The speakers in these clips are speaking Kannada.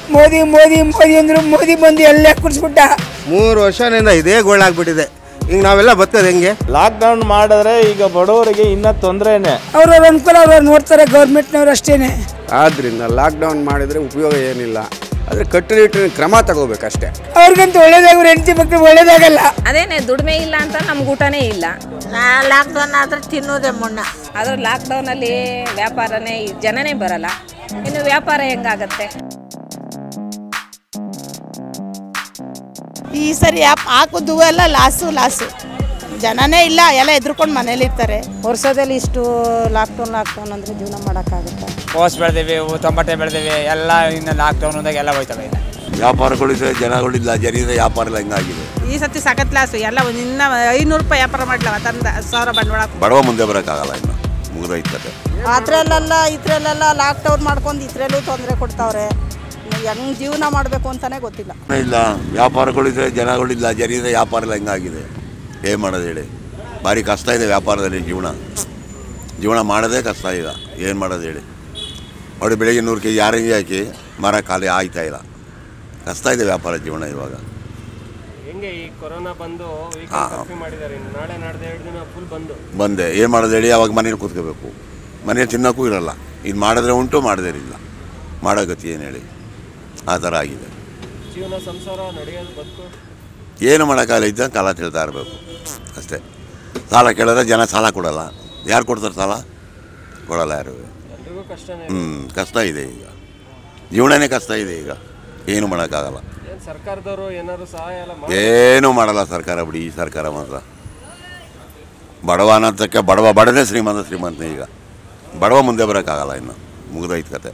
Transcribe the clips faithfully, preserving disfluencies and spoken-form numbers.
ಮೋದಿ ಮೋದಿ ಮೋದಿ ಅಂದ್ರು ಮೋದಿ ಬಂದು ಎಲ್ಲ ಕುಡಿಸ್ಬಿಟ್ಟ. ಮೂರು ವರ್ಷದಿಂದ ಇದೇ ಗೋಳಾಗ್ಬಿಟ್ಟಿದೆ. ಈಗ ನಾವೆಲ್ಲ ಬರ್ತದೆ ಹೆಂಗೆ? ಲಾಕ್ಡೌನ್ ಮಾಡಿದ್ರೆ ಈಗ ಬಡವರಿಗೆ ಇನ್ನೂ ತೊಂದರೆನೇ. ಅವ್ರವ್ರ ಅನುಕೂಲ ಅವ್ರವ್ರು ನೋಡ್ತಾರೆ ಗೌರ್ಮೆಂಟ್ನವ್ರು ಅಷ್ಟೇನೆ. ಆದ್ರಿಂದ ಲಾಕ್ಡೌನ್ ಮಾಡಿದ್ರೆ ಉಪಯೋಗ ಏನಿಲ್ಲ, ಆದರೆ ಕಟ್ಟುನಿಟ್ಟಿನ ಕ್ರಮ ತಗೋಬೇಕಷ್ಟೇ. ಅವ್ರಿಗಂತೂ ಒಳ್ಳೇದಾಗ್ರೆ ಹೆಂಡತಿ ಮಕ್ಕಳು ಒಳ್ಳೇದಾಗಲ್ಲ. ಅದೇನೆ ದುಡಿಮೆ ಇಲ್ಲ ಅಂತ ನಮ್ಗೆ ಊಟನೇ ಇಲ್ಲ. ಲಾಕ್ಡೌನ್ ಆದ್ರೆ ತಿನ್ನೋದೇ ಮುನ್ನ. ಆದ್ರೆ ಲಾಕ್ಡೌನಲ್ಲಿ ವ್ಯಾಪಾರನೇ ಜನನೇ ಬರಲ್ಲ, ಇನ್ನು ವ್ಯಾಪಾರ ಹೆಂಗಾಗತ್ತೆ? ಈ ಸರಿ ಹಾಕೋದು ಎಲ್ಲ ಲಾಸು ಲಾಸು, ಜನನೇ ಇಲ್ಲ, ಎಲ್ಲ ಎದ್ರುಕೊಂಡು ಮನೇಲಿ ಇರ್ತಾರೆ. ವರ್ಷದಲ್ಲಿ ಇಷ್ಟು ಲಾಕ್ಡೌನ್ ಲಾಕ್ಡೌನ್ ಅಂದರೆ ಜೀವನ ಮಾಡೋಕ್ಕಾಗುತ್ತೆ? ಕೋಸ್ ಬೆಳೆದೇವೆ, ಟೊಮಟೆ ಬೆಳೆದೇವೆ, ಎಲ್ಲ ಇನ್ನು ಲಾಕ್ಡೌನ್ ಅಂದಾಗ ಎಲ್ಲ ಹೋಯ್ತವೆ. ವ್ಯಾಪಾರಗಳಿದ್ರೆ ಜನಗಳಿಲ್ಲ, ಜನ ವ್ಯಾಪಾರ ಎಲ್ಲ ಹಿಂಗಾಗಿದೆ. ಈ ಸತಿ ಸಖತ್ ಲಾಸು, ಎಲ್ಲ ಇನ್ನ ಐನೂರು ರೂಪಾಯಿ ವ್ಯಾಪಾರ ಮಾಡ್ಲವ ತಂದ ಸಾವಿರ ಬಂಡವಾಳ. ಬಡವ ಮುಂದೆ ಬರೋಕ್ಕಾಗಲ್ಲ, ಇನ್ನು ಮುಗಿದೈತದೆ. ಅದ್ರಲ್ಲೆಲ್ಲ ಇದ್ರಲ್ಲೆಲ್ಲ ಲಾಕ್ಡೌನ್ ಮಾಡ್ಕೊಂಡು ಇದ್ರಲ್ಲೂ ತೊಂದರೆ ಕೊಡ್ತಾವ್ರೆ. ಹೆಂಗ್ ಜೀವನ ಮಾಡಬೇಕು ಅಂತಾನೆ ಗೊತ್ತಿಲ್ಲ. ಇಲ್ಲ ವ್ಯಾಪಾರಗಳಿದ್ರೆ ಜನಗಳಿಲ್ಲ, ಜನ ವ್ಯಾಪಾರ ಎಲ್ಲ ಹಿಂಗಾಗಿದೆ. ಏನು ಮಾಡೋದು ಹೇಳಿ? ಭಾರಿ ಕಷ್ಟ ಇದೆ ವ್ಯಾಪಾರದಲ್ಲಿ. ಜೀವನ ಜೀವನ ಮಾಡೋದೇ ಕಷ್ಟ ಈಗ. ಏನು ಮಾಡೋದು ಹೇಳಿ? ನೋಡಿ, ಬೆಳಿಗ್ಗೆ ನೂರು ಕೆ ಜಿ ಆರೆಂಜ್ ಹಾಕಿ ಮರ ಖಾಲಿ ಆಯ್ತಾ ಇಲ್ಲ. ಕಷ್ಟ ಇದೆ ವ್ಯಾಪಾರ ಜೀವನ ಇವಾಗ. ಹೆಂಗೆ ಈ ಕೊರೋನಾ ಬಂದು ಮಾಡಿದ್ದಾರೆ, ನಾಳೆ ನಾಡ್ದು ಎರಡು ದಿನ ಫುಲ್ ಬಂದು ಬಂದೆ ಏನು ಮಾಡೋದು ಹೇಳಿ? ಅವಾಗ ಮನೇಲಿ ಕೂತ್ಕೋಬೇಕು, ಮನೇಲಿ ತಿನ್ನೋಕ್ಕೂ ಇರಲ್ಲ. ಇದು ಮಾಡಿದ್ರೆ ಉಂಟು, ಮಾಡದೇ ಇಲ್ಲ. ಮಾಡೋ ಗತಿ ಏನು ಹೇಳಿ? ಆ ಥರ ಆಗಿದೆ ಜೀವನ, ಸಂಸಾರ ನಡೆಯೋದು, ಬದುಕು ಏನು ಮಾಡೋಕ್ಕಾಗಲ್ಲ. ಇದ್ದಂಗೆ ಕಾಲ ತಿಳ್ತಾ ಇರಬೇಕು ಅಷ್ಟೇ. ಸಾಲ ಕೇಳಿದ್ರೆ ಜನ ಸಾಲ ಕೊಡಲ್ಲ. ಯಾರು ಕೊಡ್ತಾರೆ ಸಾಲ? ಕೊಡಲ್ಲ ಯಾರು. ಹ್ಞೂ ಕಷ್ಟ ಇದೆ ಈಗ, ಜೀವನನೇ ಕಷ್ಟ ಇದೆ ಈಗ. ಏನು ಮಾಡೋಕ್ಕಾಗಲ್ಲ. ಸರ್ಕಾರದವರು ಏನಾದ್ರು ಸಹಾಯ ಏನೂ ಮಾಡಲ್ಲ ಸರ್ಕಾರ. ಬಿಡಿ, ಈ ಸರ್ಕಾರ ಮಾತ್ರ ಬಡವ ಅನ್ನೋದಕ್ಕೆ ಬಡವ ಬಡನೇ ಶ್ರೀಮಂತ ಶ್ರೀಮಂತನೇ. ಈಗ ಬಡವ ಮುಂದೆ ಬರೋಕ್ಕಾಗಲ್ಲ, ಇನ್ನು ಮುಗಿದೈತೆ ಕತೆ.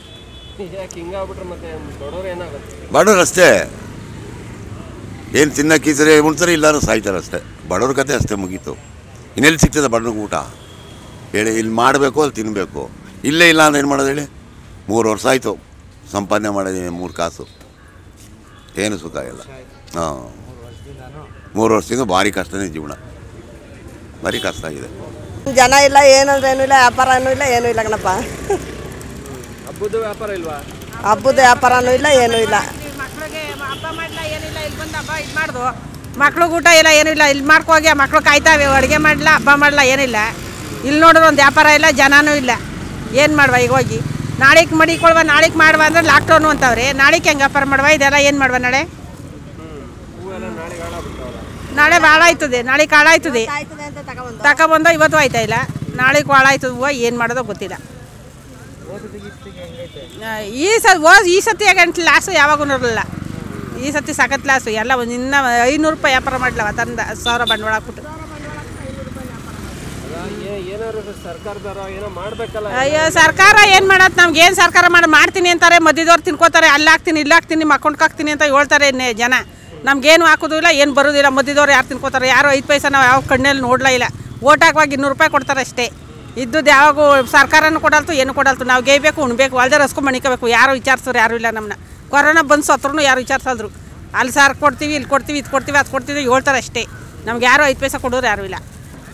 ಬಡವ್ರು ಅಷ್ಟೇ, ಏನು ತಿನ್ನಕ್ಕಿದ್ರೆ ಉಣ್ತಾರೆ, ಇಲ್ಲಾರು ಸಾಯ್ತಾರೆ ಅಷ್ಟೇ. ಬಡವ್ರ ಕತೆ ಅಷ್ಟೇ, ಮುಗೀತು. ಇನ್ನೆಲ್ಲಿ ಸಿಗ್ತದೆ ಬಡವ್ರಿಗೆ ಊಟ ಹೇಳಿ? ಇಲ್ಲಿ ಮಾಡಬೇಕು, ಅಲ್ಲಿ ತಿನ್ನಬೇಕು. ಇಲ್ಲೇ ಇಲ್ಲ ಅಂದ್ರೆ ಏನು ಮಾಡೋದು ಹೇಳಿ? ಮೂರು ವರ್ಷ ಆಯಿತು ಸಂಪಾದನೆ ಮಾಡಿದ್ದೀನಿ, ಮೂರು ಕಾಸು. ಏನು ಸುಖ ಇಲ್ಲ. ಹಾಂ, ಮೂರು ವರ್ಷದಿಂದ ಭಾರಿ ಕಷ್ಟನೇ ಜೀವನ, ಭಾರಿ ಕಷ್ಟ ಆಗಿದೆ. ಜನ ಇಲ್ಲ, ಏನಂದ್ರೆ ಏನೂ ಇಲ್ಲ, ವ್ಯಾಪಾರನೂ ಇಲ್ಲ, ಏನೂ ಇಲ್ಲ ಕಣಪ್ಪ. ಹಬ್ಬದ ವ್ಯಾಪಾರ ಇಲ್ವಾ? ಹಬ್ಬದ ವ್ಯಾಪಾರನೂ ಇಲ್ಲ, ಏನೂ ಇಲ್ಲ. ಮಕ್ಳಿಗೆ ಹಬ್ಬ ಮಾಡಲ್ಲ, ಏನಿಲ್ಲ, ಇಲ್ಲಿ ಬಂದು ಹಬ್ಬ ಇದು ಮಾಡ್ದು ಮಕ್ಳಿಗೆ ಊಟ ಇಲ್ಲ, ಏನೂ ಇಲ್ಲ. ಇಲ್ಲಿ ಮಾಡ್ಕೋಗಿ ಮಕ್ಳು ಕಾಯ್ತಾವೆ, ಅಡುಗೆ ಮಾಡಲ್ಲ, ಹಬ್ಬ ಮಾಡಲ್ಲ, ಏನಿಲ್ಲ. ಇಲ್ಲಿ ನೋಡಿದ್ರೆ ಒಂದು ವ್ಯಾಪಾರ ಇಲ್ಲ, ಜನನೂ ಇಲ್ಲ. ಏನು ಮಾಡುವ ಈಗ ಹೋಗಿ? ನಾಳೆಗೆ ಮಡಿಕೊಳ್ವ, ನಾಳೆಗೆ ಮಾಡುವ ಅಂದ್ರೆ ಲಾಕ್ಡೌನು ಅಂತವ್ರೆ. ನಾಳೆಗೆ ಹೆಂಗೆ ವ್ಯಾಪಾರ ಮಾಡುವ? ಇದೆಲ್ಲ ಏನು ಮಾಡುವ? ನಾಳೆ ನಾಳೆ ಭಾಳ ಆಯ್ತದೆ, ನಾಳೆಗೆ ಹಾಳಾಯ್ತದೆ. ತಗೊಬಂದು ಇವತ್ತು ಆಯ್ತಾ ಇಲ್ಲ, ನಾಳೆಗೆ ಭಾಳ ಆಯ್ತದೆ. ಹೂವು ಏನು ಮಾಡೋದೋ ಗೊತ್ತಿಲ್ಲ. ಈ ಸ ಓ ಈ ಸತಿ ಗಂಟೆ ಲಾಸು ಯಾವಾಗೂ ನೋಡಲಿಲ್ಲ. ಈ ಸತಿ ಸಖತ್ ಲಾಸು. ಎಲ್ಲ ಒಂದು ಇನ್ನೂ ಐನೂರು ರೂಪಾಯಿ ವ್ಯಾಪಾರ ಮಾಡ್ಲವ ತಂದ ಸಾವಿರ ಬಂಡವಾಳ ಹಾಕ್ಬಿಟ್ಟು. ಅಯ್ಯೋ, ಸರ್ಕಾರ ಏನು ಮಾಡೋದು? ನಮ್ಗೆ ಏನು ಸರ್ಕಾರ ಮಾಡಿ ಮಾಡ್ತೀನಿ ಅಂತಾರೆ, ಮಧ್ಯದವ್ರು ತಿನ್ಕೋತಾರೆ. ಅಲ್ಲಿ ಹಾಕ್ತೀನಿ, ಇಲ್ಲಿ ಹಾಕ್ತೀನಿ, ಮಕ್ಕೊಂಡ್ಗೆ ಹಾಕ್ತೀನಿ ಅಂತ ಹೇಳ್ತಾರೆ ಜನ. ನಮ್ಗೇನು ಹಾಕೋದು ಇಲ್ಲ, ಏನು ಬರೋದಿಲ್ಲ. ಮಧ್ಯದವ್ರು ಯಾರು ತಿನ್ಕೋತಾರೆ? ಯಾರು ಐದು ಪೈಸೆ ನಾವು ಯಾವ ಕಣ್ಣಲ್ಲಿ ನೋಡಲೇ ಇಲ್ಲ. ಓಟ್ ಹಾಕುವಾಗ ಇನ್ನೂರು ರೂಪಾಯಿ ಕೊಡ್ತಾರೆ ಅಷ್ಟೇ. ಇದ್ದದ್ದು ಯಾವಾಗೂ ಸರ್ಕಾರನೂ ಕೊಡಲ್ತು, ಏನು ಕೊಡಲ್ತು. ನಾವು ಗೇಯ್ಬೇಕು, ಉಣ್ಬೇಕು, ಅಲ್ದೇ ರಸ್ಕೊಂಡು ಮಣಿಕೋಬೇಕು. ಯಾರು ವಿಚಾರಿಸೋರು ಯಾರೂ ಇಲ್ಲ ನಮ್ಮನ್ನ. ಕೊರೋನಾ ಬಂದು ಸತ್ರೂ ಯಾರು ವಿಚಾರಿಸಿದ್ರು? ಅಲ್ಲಿ ಸಾರು ಕೊಡ್ತೀವಿ, ಇಲ್ಲಿ ಕೊಡ್ತೀವಿ, ಇದು ಕೊಡ್ತೀವಿ, ಅದು ಕೊಡ್ತೀವಿ ಹೇಳ್ತಾರೆ ಅಷ್ಟೇ. ನಮ್ಗೆ ಯಾರು ಐದು ಪೈಸೆ ಕೊಡೋರು ಯಾರೂ ಇಲ್ಲ.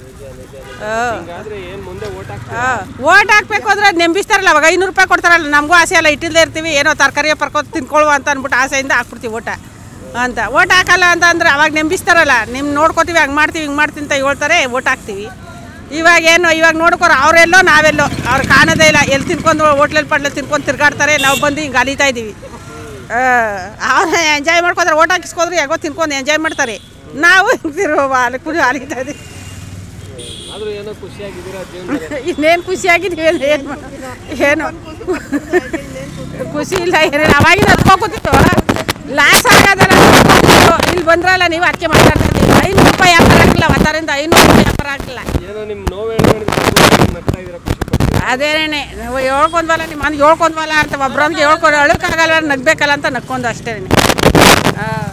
ಓಟ್ ಹಾಕ್ಬೇಕು ಅಂದ್ರೆ ನೆಂಬಿಸ್ತಾರಲ್ಲ, ಅವಾಗ ಐನೂರು ರೂಪಾಯಿ ಕೊಡ್ತಾರಲ್ಲ. ನಮಗೂ ಆಸೆ ಎಲ್ಲ ಇಟ್ಟಿಲ್ಲದೆ ಇರ್ತೀವಿ, ಏನೋ ತರಕಾರಿ ಪರ್ಕೊ ತಿನ್ಕೊಳ್ಳುವ ಅಂತ ಅಂದ್ಬಿಟ್ಟು ಆಸೆಯಿಂದ ಹಾಕ್ಬಿಡ್ತೀವಿ ಓಟ ಅಂತ. ಓಟ್ ಹಾಕಲ್ಲ ಅಂತ ಅಂದ್ರೆ ಅವಾಗ ನೆಂಬಿಸ್ತಾರಲ್ಲ, ನಿಮ್ಮ ನೋಡ್ಕೋತೀವಿ, ಹಂಗೆ ಮಾಡ್ತೀವಿ, ಹಿಂಗೆ ಮಾಡ್ತೀನಿ ಅಂತ ಹೇಳ್ತಾರೆ, ಓಟ್ ಹಾಕ್ತೀವಿ. ಇವಾಗ ಏನು, ಇವಾಗ ನೋಡ್ಕೊರು ಅವರೆಲ್ಲೋ ನಾವೆಲ್ಲೋ, ಅವ್ರು ಕಾಣೋದೇ ಇಲ್ಲ. ಎಲ್ಲಿ ತಿನ್ಕೊಂಡು ಹೋಟ್ಲಲ್ಲಿ ಪಡ್ಲಲ್ಲಿ ತಿನ್ಕೊಂಡು ತಿರ್ಗಾಡ್ತಾರೆ, ನಾವು ಬಂದು ಹಿಂಗೆ ಅಲಿತಾ ಇದ್ದೀವಿ. ಅವ್ರು ಎಂಜಾಯ್ ಮಾಡ್ಕೋತಾರೆ, ಓಟ್ ಹಾಕಿಸ್ಕೋದ್ರೆ ಯಾಗೋ ತಿನ್ಕೊಂಡು ಎಂಜಾಯ್ ಮಾಡ್ತಾರೆ. ನಾವು ಹಿಂಗಿರೋ ಅಲ್ಲಿ ಕುಡಿ ಅಲಿತಾ ಇದ್ದೀವಿ. ಇನ್ನೇನು ಖುಷಿಯಾಗಿದ್ದೀವಿ ಅಂದ್ರೆ ಏನು ಏನು ಖುಷಿ ಇಲ್ಲ, ಏನೇನು ಅವಾಗಿನ ಹತ್ಕೋತಿತ್ತು. ಲಾಸ್ ಆಗೋದಲ್ಲ, ಇಲ್ಲಿ ಬಂದ್ರಲ್ಲ ನೀವು ಅದಕ್ಕೆ ಮಾತಾಡ್ತಾ ಇದ್ದೀವಿ. ಐನೂರು ರೂಪಾಯಿ ವ್ಯಾಪಾರ ಹಾಕಿಲ್ಲ, ಅವತ್ತರಿಂದ ಐನೂರು ರೂಪಾಯಿ ವ್ಯಾಪಾರ ಹಾಕಿಲ್ಲ. ಅದೇನೇ ಹೇಳ್ಕೊಂಡ್ವಲ್ಲ, ನಿಮ್ಮ ಮನೆ ಹೇಳ್ಕೊಂಡ್ವಲ್ಲ ಅಂತ ಒಬ್ರೊಂದಿಗೆ ಹೇಳ್ಕೊಂಡು ಅಳಕ್ಕಾಗಲ್ಲ, ನಗ್ಬೇಕಲ್ಲ ಅಂತ ನಕ್ಕೊಂಡು ಅಷ್ಟೇ. ಹಾಂ,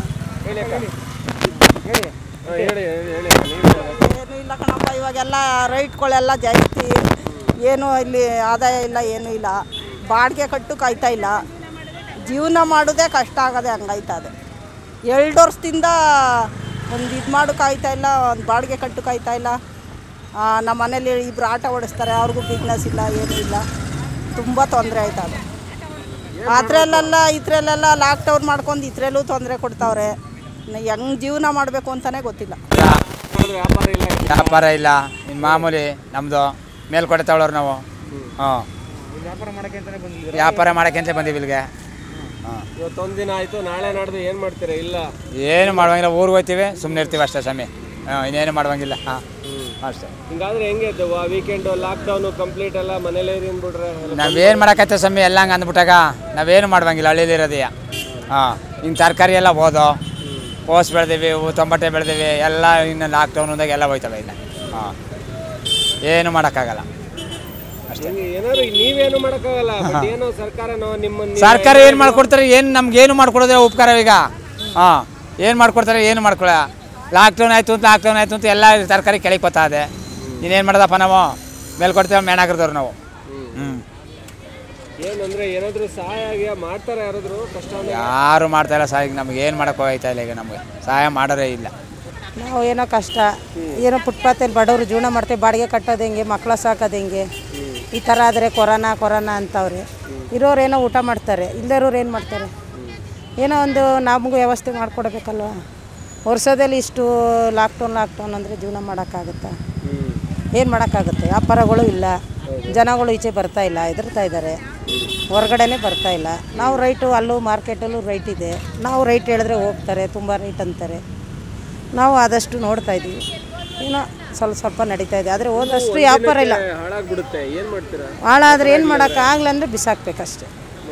ಏನು ಇಲ್ಲ ಕಣಪ್ಪ. ಇವಾಗೆಲ್ಲ ರೈಟ್ಗಳೆಲ್ಲ ಜಾಸ್ತಿ, ಏನೂ ಇಲ್ಲಿ ಆದಾಯ ಇಲ್ಲ, ಏನೂ ಇಲ್ಲ. ಬಾಡಿಗೆ ಕಟ್ಟು ಕಾಯ್ತಾ ಇಲ್ಲ. ಜೀವನ ಮಾಡೋದೇ ಕಷ್ಟ ಆಗೋದೆ ಹಂಗಾಯ್ತದೆ. ಎರಡು ವರ್ಷದಿಂದ ಒಂದು ಇದು ಮಾಡು ಕಾಯ್ತಾ ಇಲ್ಲ, ಒಂದು ಬಾಡಿಗೆ ಕಟ್ಟು ಕಾಯ್ತಾ ಇಲ್ಲ. ನಮ್ಮ ಮನೇಲಿ ಇಬ್ಬರು ಆಟ ಓಡಿಸ್ತಾರೆ, ಅವ್ರಿಗೂ ಬಿಸ್ನೆಸ್ ಇಲ್ಲ, ಏನೂ ಇಲ್ಲ. ತುಂಬ ತೊಂದರೆ ಆಯ್ತದೆ. ಅದರಲ್ಲೆಲ್ಲ ಇದ್ರಲ್ಲೆಲ್ಲ ಲಾಕ್ಡೌನ್ ಮಾಡ್ಕೊಂಡು ಇದ್ರಲ್ಲೂ ತೊಂದರೆ ಕೊಡ್ತಾವ್ರೆ. ಹೆಂಗೆ ಜೀವನ ಮಾಡಬೇಕು ಅಂತಲೇ ಗೊತ್ತಿಲ್ಲ. ವ್ಯಾಪಾರ ಇಲ್ಲ ವ್ಯಾಪಾರ ಇಲ್ಲ ಇನ್ನು ಮಾಮೂಲಿ ನಮ್ಮದು ಮೇಲ್ಕೋಟೆ ತಗೊಳ್ಳೋರು ನಾವು. ಹಾಂ ವ್ಯಾಪಾರ ಮಾಡೋಕ್ಕೆ ಅಂತಲೇ ಬಂದಿದ್ದೀರಾ? ವ್ಯಾಪಾರ ಮಾಡೋಕ್ಕೆ ಅಂತ ಬಂದೀವಿ ಇಲ್ಲಿಗೆ. ಹಾಂ ಇವತ್ತೊಂದು ದಿನ ಆಯಿತು, ನಾಳೆ ನಾಡ್ದು ಏನು ಮಾಡ್ತೀರಾ? ಇಲ್ಲ ಏನು ಮಾಡುವಂಗಿಲ್ಲ, ಊರಿಗೆ ಹೋಗ್ತೀವಿ, ಸುಮ್ಮನೆ ಇರ್ತೀವಿ ಅಷ್ಟೇ ಸ್ವಾಮಿ. ಹಾಂ ಇನ್ನೇನು ಮಾಡುವಂಗಿಲ್ಲ. ಹಾಂ ಅಷ್ಟೇ. ಹಿಂಗಾದ್ರೆ ಹೆಂಗೆ ವೀಕೆಂಡು ಲಾಕ್ಡೌನು ಕಂಪ್ಲೀಟ್ ಎಲ್ಲ ಮನೇಲೇ ಇರಿಂದ್ಬಿಟ್ರೆ ನಾವೇನು ಮಾಡೋಕತ್ತೆ ಸ್ವಾಮಿ, ಎಲ್ಲ ಹಂಗೆ ಅಂದ್ಬಿಟ್ಟಾಗ ನಾವೇನು ಮಾಡುವಂಗಿಲ್ಲ, ಹಳ್ಳಿಲಿ ಇರೋದೆಯಾ. ಹಾಂ ಇನ್ನು ತರಕಾರಿ ಎಲ್ಲ ಹೋದೋ, ಕೋಸು ಬೆಳೆದೀವಿ, ಟೊಮಟೆ ಬೆಳೆದೀವಿ, ಎಲ್ಲ ಇನ್ನು ಲಾಕ್ಡೌನ್ ಅಂದಾಗ ಎಲ್ಲ ಹೋಯ್ತವೆ ಇಲ್ಲ. ಹಾಂ ಏನು ಮಾಡೋಕ್ಕಾಗಲ್ಲ ಅಷ್ಟೇ. ಏನಾದ್ರು ನೀವೇನು ಮಾಡೋಕ್ಕಾಗಲ್ಲ, ಏನೋ ಸರ್ಕಾರನೋ ನಿಮ್ಮ ಸರ್ಕಾರ ಏನು ಮಾಡ್ಕೊಡ್ತಾರೆ? ಏನು ನಮ್ಗೆ ಏನು ಮಾಡ್ಕೊಡೋದ್ರೆ ಉಪಕಾರ ಈಗ. ಹಾಂ ಏನು ಮಾಡ್ಕೊಡ್ತಾರೆ? ಏನು ಮಾಡ್ಕೊಳ. ಲಾಕ್ಡೌನ್ ಆಯಿತು ಅಂತ ಲಾಕ್ಡೌನ್ ಆಯಿತು ಅಂತ ಎಲ್ಲ ತರಕಾರಿ ಕೆಳಗೆ ಬರ್ತಾ ಇದೆ. ಇನ್ನೇನು ಮಾಡೋದಪ್ಪ ನಾವು? ಮೇಲ್ಕೊಡ್ತೇವೆ ಮೇಣಾಗಿರ್ದವ್ರು ನಾವು. ಹ್ಞೂ ಏನಂದ್ರೆ ಏನಾದರೂ ಸಹಾಯ ಮಾಡ್ತಾರೆ ಯಾರಾದರೂ? ಕಷ್ಟ ಯಾರು ಮಾಡ್ತಾಯಿಲ್ಲ ಸಹಾಯ. ನಮ್ಗೆ ಏನು ಮಾಡೋಕ್ಕೆ ಹೋಗ್ತಾ ಇಲ್ಲ ಈಗ, ನಮಗೆ ಸಹಾಯ ಮಾಡೋರೇ ಇಲ್ಲ. ನಾವು ಏನೋ ಕಷ್ಟ, ಏನೋ ಫುಟ್ಪಾತಲ್ಲಿ ಬಡವರು ಜೀವನ ಮಾಡ್ತೇವೆ. ಬಾಡಿಗೆ ಕಟ್ಟೋದು ಹೆಂಗೆ, ಮಕ್ಕಳ ಸಾಕೋದು ಹೆಂಗೆ? ಈ ಥರ ಆದರೆ ಕೊರೋನಾ ಕೊರೋನಾ ಅಂತವ್ರೆ. ಇರೋರು ಏನೋ ಊಟ ಮಾಡ್ತಾರೆ, ಇಲ್ಲದವ್ರು ಏನು ಮಾಡ್ತಾರೆ? ಏನೋ ಒಂದು ನಮಗೂ ವ್ಯವಸ್ಥೆ ಮಾಡಿಕೊಡ್ಬೇಕಲ್ವ. ವರ್ಷದಲ್ಲಿ ಇಷ್ಟು ಲಾಕ್ಡೌನ್ ಲಾಕ್ಡೌನ್ ಅಂದರೆ ಜೀವನ ಮಾಡೋಕ್ಕಾಗುತ್ತಾ? ಏನು ಮಾಡೋಕ್ಕಾಗುತ್ತೆ? ವ್ಯಾಪಾರಗಳು ಇಲ್ಲ, ಜನಗಳು ಈಚೆ ಬರ್ತಾ ಇಲ್ಲ, ಹೆದರ್ತಾ ಇದ್ದಾರೆ, ಹೊರಗಡೆನೇ ಬರ್ತಾ ಇಲ್ಲ. ನಾವು ರೈಟು ಅಲ್ಲೂ ಮಾರ್ಕೆಟಲ್ಲೂ ರೈಟ್ ಇದೆ, ನಾವು ರೈಟ್ ಹೇಳಿದ್ರೆ ಹೋಗ್ತಾರೆ, ತುಂಬ ರೈಟ್ ಅಂತಾರೆ. ನಾವು ಆದಷ್ಟು ನೋಡ್ತಾ ಇದ್ದೀವಿ, ಏನೋ ಸ್ವಲ್ಪ ಸ್ವಲ್ಪ ನಡೀತಾ ಇದೆ. ಆದರೆ ಹೋದಷ್ಟು ವ್ಯಾಪಾರ ಇಲ್ಲ. ಹಾಳಾಗ್ಬಿಡುತ್ತೆ, ಏನು ಮಾಡ್ತೀರಾ? ಹಾಳಾದರೆ ಏನು ಮಾಡೋಕ್ಕಾಗಲ್ಲ ಅಂದರೆ ಬಿಸಾಕ್ಬೇಕಷ್ಟೆ.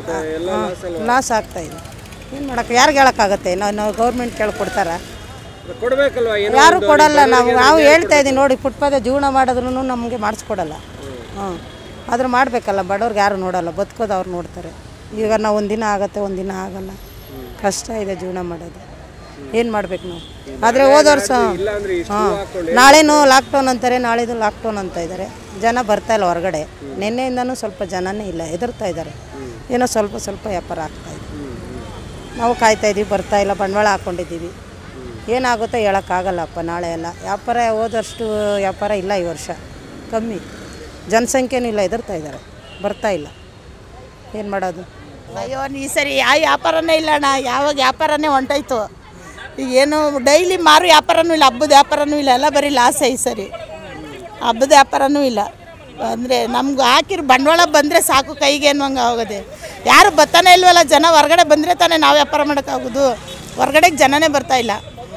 ಲಾಸ್ ಆಗ್ತಾ ಇದೆ, ಏನು ಮಾಡೋಕ್ಕೆ? ಯಾರಿಗೆ ಹೇಳೋಕ್ಕಾಗತ್ತೆ? ನಾವು ನಾವು ಗೌರ್ಮೆಂಟ್ ಕೇಳ್ಕೊಡ್ತಾರ? ಕೊಡಬೇಕಲ್ವ? ಯಾರು ಕೊಡಲ್ಲ. ನಾವು ನಾವು ಹೇಳ್ತಾ ಇದ್ದೀವಿ ನೋಡಿ, ಫುಟ್ಪಾತ್ ಜೀವನ ಮಾಡಿದ್ರು ನಮಗೆ ಮಾಡಿಸ್ಕೊಡಲ್ಲ. ಹಾಂ ಆದರೂ ಮಾಡಬೇಕಲ್ಲ, ಬಡವ್ರಿಗೆ ಯಾರು ನೋಡಲ್ಲ, ಬದುಕೋದು ಅವ್ರು ನೋಡ್ತಾರೆ. ಈಗ ನಾವು ಒಂದಿನ ಆಗುತ್ತೆ, ಒಂದಿನ ಆಗಲ್ಲ, ಕಷ್ಟ ಇದೆ ಜೀವನ ಮಾಡೋದು. ಏನು ಮಾಡ್ಬೇಕು ನಾವು? ಆದರೆ ಹೋದ ವರ್ಷ ಹಾಂ ನಾಳೆನೂ ಲಾಕ್ಡೌನ್ ಅಂತಾರೆ, ನಾಳೆದು ಲಾಕ್ಡೌನ್ ಅಂತ ಇದ್ದಾರೆ. ಜನ ಬರ್ತಾಯಿಲ್ಲ ಹೊರಗಡೆ. ನಿನ್ನೆಯಿಂದನೂ ಸ್ವಲ್ಪ ಜನನೇ ಇಲ್ಲ, ಹೆದರ್ತಾ ಇದ್ದಾರೆ. ಏನೋ ಸ್ವಲ್ಪ ಸ್ವಲ್ಪ ವ್ಯಾಪಾರ ಆಗ್ತಾಯಿದೆ. ನಾವು ಕಾಯ್ತಾಯಿದ್ದೀವಿ, ಬರ್ತಾಯಿಲ್ಲ, ಬಂಡವಾಳ ಹಾಕ್ಕೊಂಡಿದ್ದೀವಿ. ಏನಾಗುತ್ತೋ ಹೇಳೋಕ್ಕಾಗಲ್ಲಪ್ಪ. ನಾಳೆ ಎಲ್ಲ ವ್ಯಾಪಾರ ಹೋದಷ್ಟು ವ್ಯಾಪಾರ ಇಲ್ಲ ಈ ವರ್ಷ, ಕಮ್ಮಿ. ಜನಸಂಖ್ಯೆನೂ ಇಲ್ಲ, ಹೆದರ್ತಾ ಇದ್ದಾರೆ, ಬರ್ತಾ ಇಲ್ಲ. ಏನು ಮಾಡೋದು? ಅಯ್ಯೋ ಈ ಸರಿ ಯಾವ ವ್ಯಾಪಾರನೇ ಇಲ್ಲ ಅಣ್ಣ. ಯಾವಾಗ ವ್ಯಾಪಾರನೇ ಹೊಂಟೋಯ್ತು. ಈಗ ಏನು ಡೈಲಿ ಮಾರು ವ್ಯಾಪಾರನೂ ಇಲ್ಲ, ಹಬ್ಬದ ವ್ಯಾಪಾರನೂ ಇಲ್ಲ, ಎಲ್ಲ ಬರೀ ಲಾಸೇ ಈ ಸರಿ. ಹಬ್ಬದ ವ್ಯಾಪಾರನೂ ಇಲ್ಲ. ಅಂದರೆ ನಮ್ಗೆ ಹಾಕಿರೋ ಬಂಡವಾಳ ಬಂದರೆ ಸಾಕು ಕೈಗೆ ಅನ್ನುವಂಗೆ ಆಗೋದೆ. ಯಾರು ಬರ್ತಾನೆ ಇಲ್ವಲ್ಲ, ಜನ ಹೊರಗಡೆ ಬಂದರೆ ತಾನೇ ನಾವು ವ್ಯಾಪಾರ ಮಾಡೋಕ್ಕಾಗೋದು. ಹೊರಗಡೆಗೆ ಜನನೇ ಬರ್ತಾಯಿಲ್ಲ.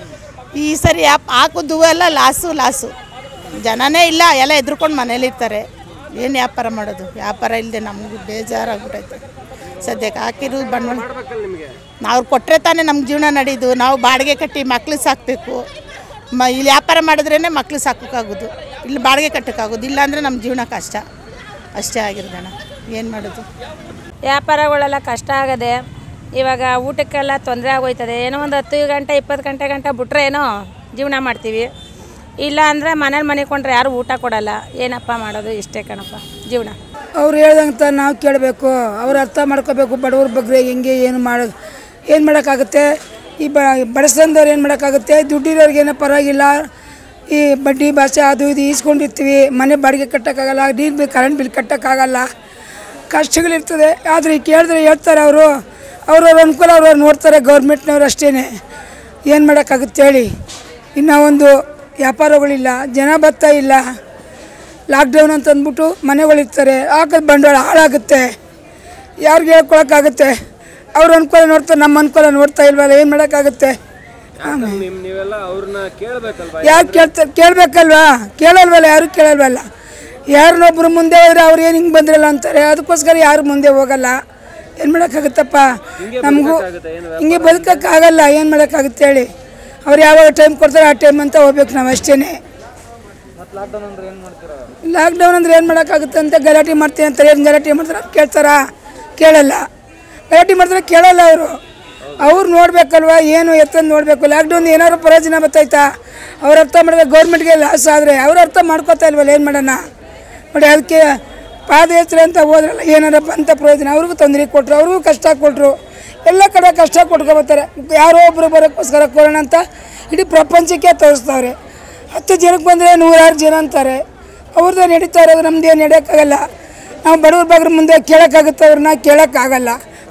ಈ ಸರಿ ಯಾಪ್ ಹಾಕೋದು ಎಲ್ಲ ಲಾಸು ಲಾಸು. ಜನನೇ ಇಲ್ಲ, ಎಲ್ಲ ಎದ್ರುಕೊಂಡು ಮನೇಲಿರ್ತಾರೆ. ಏನು ವ್ಯಾಪಾರ ಮಾಡೋದು? ವ್ಯಾಪಾರ ಇಲ್ಲದೆ ನಮಗೂ ಬೇಜಾರಾಗ್ಬಿಟ್ಟೈತೆ. ಸದ್ಯಕ್ಕೆ ಹಾಕಿರೋ ಬಂಡವಾಳ ನಾವು ಕೊಟ್ಟರೆ ತಾನೇ ನಮ್ಮ ಜೀವನ ನಡೀದು. ನಾವು ಬಾಡಿಗೆ ಕಟ್ಟಿ ಮಕ್ಳು ಸಾಕಬೇಕು. ಮ ಇಲ್ಲಿ ವ್ಯಾಪಾರ ಮಾಡಿದ್ರೇ ಮಕ್ಳು ಸಾಕೋಕ್ಕಾಗೋದು, ಇಲ್ಲಿ ಬಾಡಿಗೆ ಕಟ್ಟೋಕ್ಕಾಗೋದು. ಇಲ್ಲಾಂದರೆ ನಮ್ಮ ಜೀವನ ಕಷ್ಟ ಅಷ್ಟೇ ಆಗಿರೋದಣ್ಣ. ಏನು ಮಾಡೋದು? ವ್ಯಾಪಾರಗಳೆಲ್ಲ ಕಷ್ಟ ಆಗದೆ. ಇವಾಗ ಊಟಕ್ಕೆಲ್ಲ ತೊಂದರೆ ಆಗೋಯ್ತದೆ. ಏನೋ ಒಂದು ಹತ್ತು ಗಂಟೆ ಇಪ್ಪತ್ತು ಗಂಟೆ ಗಂಟೆ ಬಿಟ್ರೆ ಏನೋ ಜೀವನ ಮಾಡ್ತೀವಿ. ಇಲ್ಲ ಅಂದರೆ ಮನೇಲಿ ಮನೆಕೊಂಡ್ರೆ ಯಾರು ಊಟ ಕೊಡಲ್ಲ. ಏನಪ್ಪ ಮಾಡೋದು? ಇಷ್ಟೇ ಕಣಪ್ಪ ಜೀವನ. ಅವ್ರು ಹೇಳ್ದಂತ ನಾವು ಕೇಳಬೇಕು, ಅವ್ರು ಅರ್ಥ ಮಾಡ್ಕೋಬೇಕು. ಬಡವ್ರ ಬಗ್ಗೆ ಹೆಂಗೆ ಏನು ಮಾಡೋ ಏನು ಮಾಡೋಕ್ಕಾಗುತ್ತೆ? ಈ ಬ ಬಡಸ್ದಂದವ್ರು ಏನು ಮಾಡೋಕ್ಕಾಗುತ್ತೆ? ದುಡ್ಡಿರೋರ್ಗೇನೋ ಪರವಾಗಿಲ್ಲ. ಈ ಬಡ್ಡಿ ಭಾಷೆ ಅದು ಇದು ಈಸ್ಕೊಂಡಿರ್ತೀವಿ, ಮನೆ ಬಾಡಿಗೆ ಕಟ್ಟೋಕ್ಕಾಗಲ್ಲ, ನೀರು ಬಿಲ್ ಕರೆಂಟ್ ಬಿಲ್ ಕಟ್ಟೋಕ್ಕಾಗಲ್ಲ, ಕಷ್ಟಗಳಿರ್ತದೆ. ಆದರೆ ಕೇಳಿದ್ರೆ ಹೇಳ್ತಾರೆ ಅವರು, ಅವ್ರವ್ರ ಅನುಕೂಲ ಅವ್ರವ್ರು ನೋಡ್ತಾರೆ ಗೌರ್ಮೆಂಟ್ನವ್ರು ಅಷ್ಟೇ. ಏನು ಮಾಡೋಕ್ಕಾಗುತ್ತೆ ಹೇಳಿ? ಇನ್ನೂ ಒಂದು ವ್ಯಾಪಾರಗಳಿಲ್ಲ, ಜನ ಬರ್ತಾ ಇಲ್ಲ. ಲಾಕ್ಡೌನ್ ಅಂತ ಅಂದ್ಬಿಟ್ಟು ಮನೆಗಳಿರ್ತಾರೆ, ಹಾಕೋದು ಬಂಡವಾಳ ಹಾಳಾಗುತ್ತೆ. ಯಾರಿಗೆ ಹೇಳ್ಕೊಳಕ್ಕಾಗುತ್ತೆ? ಅವ್ರ ಅನುಕೂಲ ನೋಡ್ತಾರೆ, ನಮ್ಮ ಅನುಕೂಲ ನೋಡ್ತಾ ಇಲ್ವಲ್ಲ, ಏನು ಮಾಡೋಕ್ಕಾಗುತ್ತೆ? ನೀವೆಲ್ಲ ಅವ್ರನ್ನ ಕೇಳಬೇಕಲ್ವಾ? ಯಾರು ಕೇಳ್ತಾರೆ? ಕೇಳಬೇಕಲ್ವಾ? ಕೇಳಲ್ವಲ್ಲ, ಯಾರು ಕೇಳಲ್ವಲ್ಲ. ಯಾರನ್ನೊಬ್ರು ಮುಂದೆ ಹೋದರೆ ಅವ್ರು ಏನು ಹಿಂಗೆ ಬಂದ್ರಲ್ಲ ಅಂತಾರೆ. ಅದಕ್ಕೋಸ್ಕರ ಯಾರು ಮುಂದೆ ಹೋಗಲ್ಲ. ಏನು ಮಾಡೋಕ್ಕಾಗುತ್ತಪ್ಪ? ನಮಗೂ ಹಿಂಗೆ ಬದುಕೋಕ್ಕಾಗಲ್ಲ. ಏನು ಮಾಡೋಕ್ಕಾಗುತ್ತೆ ಹೇಳಿ? ಅವ್ರು ಯಾವಾಗ ಟೈಮ್ ಕೊಡ್ತಾರೆ ಆ ಟೈಮ್ ಅಂತ ಹೋಗ್ಬೇಕು ನಾವು ಅಷ್ಟೇ. ಲಾಕ್ಡೌನ್ ಅಂದರೆ ಏನು ಮಾಡೋಕ್ಕಾಗುತ್ತೆ ಅಂತ ಗಲಾಟೆ ಮಾಡ್ತೀನಿ ಅಂತಾರೆ. ಏನು ಗಲಾಟೆ ಮಾಡ್ತಾರೆ? ಕೇಳ್ತಾರಾ? ಕೇಳಲ್ಲ. ಗಲಾಟೆ ಮಾಡ್ತಾರೆ, ಕೇಳಲ್ಲ ಅವರು. ಅವ್ರು ನೋಡಬೇಕಲ್ವ, ಏನು ಎತ್ತಂದು ನೋಡಬೇಕು. ಲಾಕ್ಡೌನ್ ಏನಾದ್ರು ಪ್ರಯೋಜನ ಬರ್ತೈತಾ? ಅವ್ರು ಅರ್ಥ ಮಾಡಬೇಕು. ಗೌರ್ಮೆಂಟ್ಗೆ ಲಾಸ್ ಆದರೆ ಅವ್ರು ಅರ್ಥ ಮಾಡ್ಕೋತಾ ಇಲ್ವಲ್ಲ, ಏನು ಮಾಡೋಣ ನೋಡಿ? ಅದಕ್ಕೆ ಪಾದಯಾತ್ರೆ ಅಂತ ಹೋದ್ರಲ್ಲ, ಏನಾರಪ್ಪ ಅಂತ ಪ್ರಯೋಜನ? ಅವ್ರಿಗೂ ತೊಂದರೆ ಕೊಟ್ಟರು, ಅವ್ರಿಗೂ ಕಷ್ಟ ಕೊಟ್ಟರು. ಎಲ್ಲ ಕಡೆ ಕಷ್ಟ ಕೊಟ್ಕೊಬರ್ತಾರೆ. ಯಾರೋ ಒಬ್ಬರು ಬರೋಕ್ಕೋಸ್ಕರ ಕೊರೋಣ ಅಂತ ಇಡೀ ಪ್ರಪಂಚಕ್ಕೆ ತೋರಿಸ್ತಾವ್ರೆ. ಹತ್ತು ಜನಕ್ಕೆ ಬಂದರೆ ನೂರಾರು ಜನ ಅಂತಾರೆ. ಅವ್ರದ್ದು ನಡೀತಾ ಇರೋದು, ನಮ್ಮದೇನು ನಡೆಯೋಕ್ಕಾಗಲ್ಲ. ನಾವು ಬಡವ್ರ ಬಗ್ಗೆ ಮುಂದೆ ಕೇಳೋಕ್ಕಾಗುತ್ತೆ, ಅವ್ರನ್ನ ಕೇಳೋಕ್ಕಾಗಲ್ಲ.